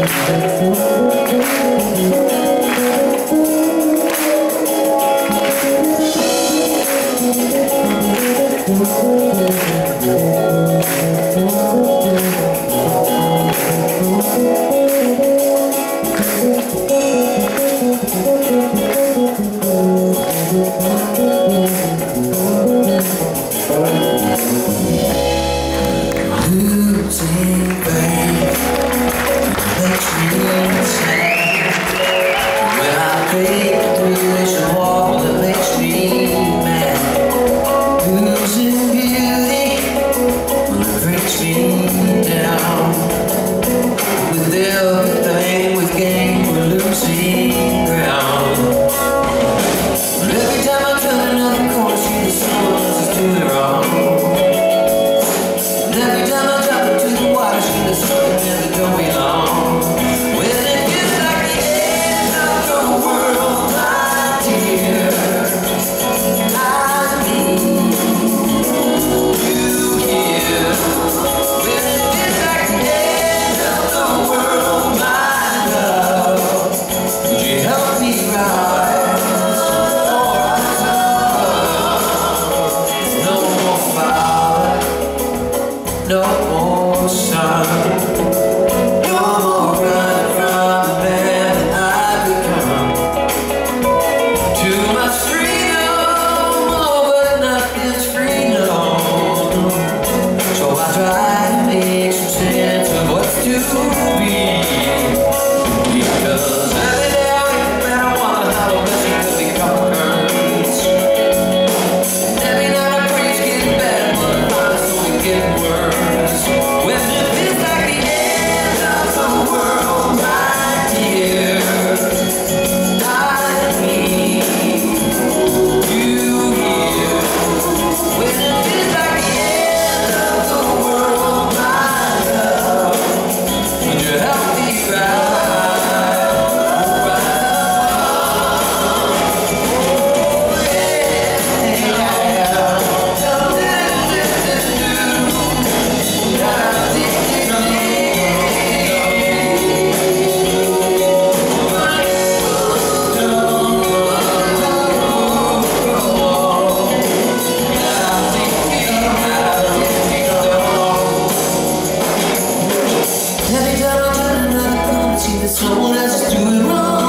No more sun, no more running from the man that I've become. Too much freedom, oh, but nothing's free, no. So I try to make some sense of what's to be, because every day I wake up and I wonder how a blessing could be conquered. And every night I pray it's getting better, but I find it's only getting worse. When it feels like the end of the world, my dear, I need you here. When it feels like the end of the world, my love, would you help me ride? Someone else is doing wrong.